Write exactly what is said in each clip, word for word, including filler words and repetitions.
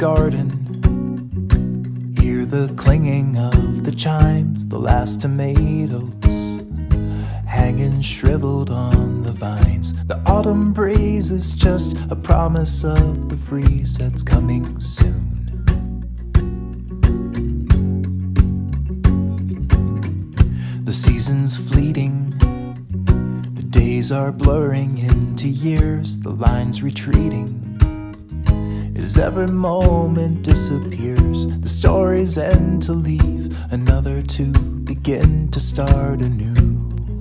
garden. Hear the clinging of the chimes, the last tomatoes hanging shriveled on the vines. The autumn breeze is just a promise of the freeze that's coming soon. The season's fleeting, the days are blurring into years, the line's retreating as every moment disappears. The stories end to leave, another to begin to start anew.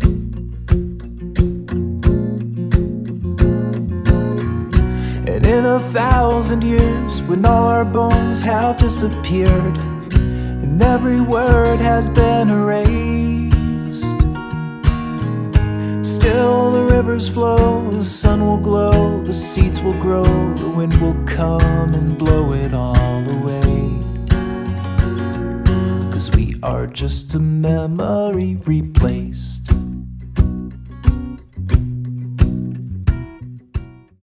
And in a thousand years, when all our bones have disappeared and every word has been erased, still the rivers flow, the sun will glow, the seeds will grow, the wind will come and blow it all away. 'Cause we are just a memory replaced.